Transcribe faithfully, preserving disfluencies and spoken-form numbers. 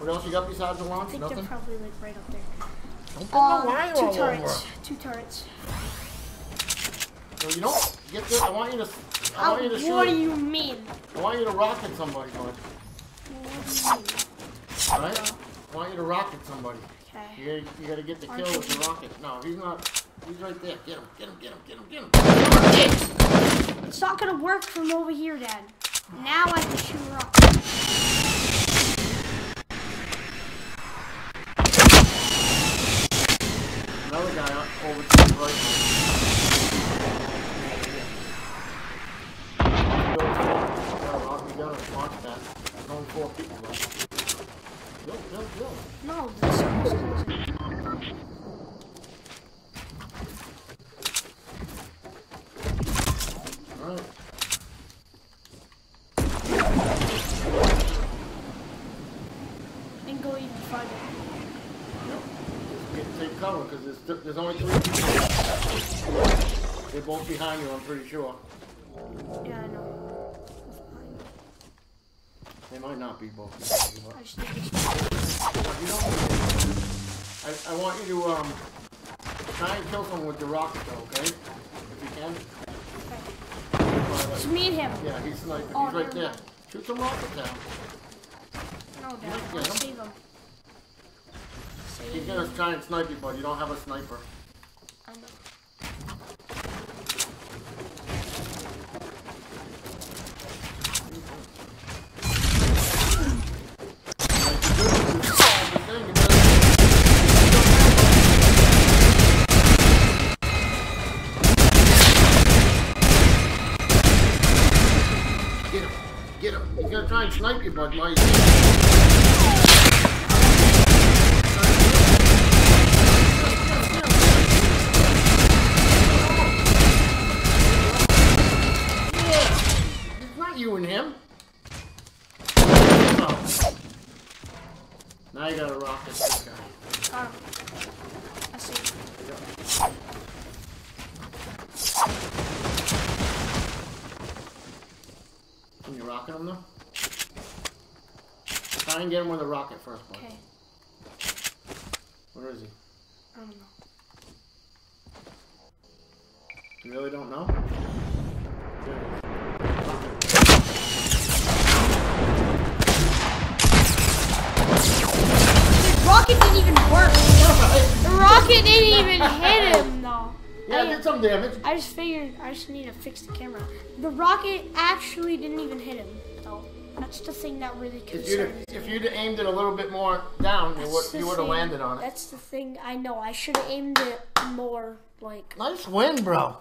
What else you got besides the launch? I think Nothing? they're probably like right up there. Don't put um, no wire two all turrets. over. Two turrets. So you don't get this. I want you to. I How, want you to shoot. what do you mean? I want you to rocket somebody, bud. What do you mean? Alright? I want you to rocket somebody. Okay. You gotta, you gotta get the kill with the rocket. No, he's not. He's right there. Get him, get him, get him, get him, get him. It's not gonna work from over here, Dad. Now I can shoot a rocket. Another guy up over to the right. You gotta launch that. There's only four people left. Go, go, go. No, the circle's closing. Alright. And go even farther. Yep. Get, take cover because there's, there's only three people. They're both behind you, I'm pretty sure. Yeah, I know. They might not be both behind you, but I just need to you don't, I, I want you to um try and kill someone with the rocket though, okay? If you can. Okay. Just meet him. Yeah, he's sniping. Oh, he's right there. mind. Shoot some rockets at him. No, Dad. Yeah, I'll yeah. save him. Save He's him. gonna try and snipe you, but you don't have a sniper. I know. Get him. Get him. He's gonna try and snipe you, bud. Like. It's not you and him. Oh. Now you gotta rocket this guy. Um, I see. Can you rocket him though? Try and get him with a rocket first, bud. Okay. Where is he? I don't know. You really don't know? There he is. The rocket didn't even work. The rocket didn't even hit him, though. Yeah, I, it did some damage. I just figured I just need to fix the camera. The rocket actually didn't even hit him, though. That's the thing that really If concerns you'd, me. if you'd aimed it a little bit more down, you would, That's the you would have thing- landed on it. That's the thing I know. I should have aimed it more, like... Nice win, bro.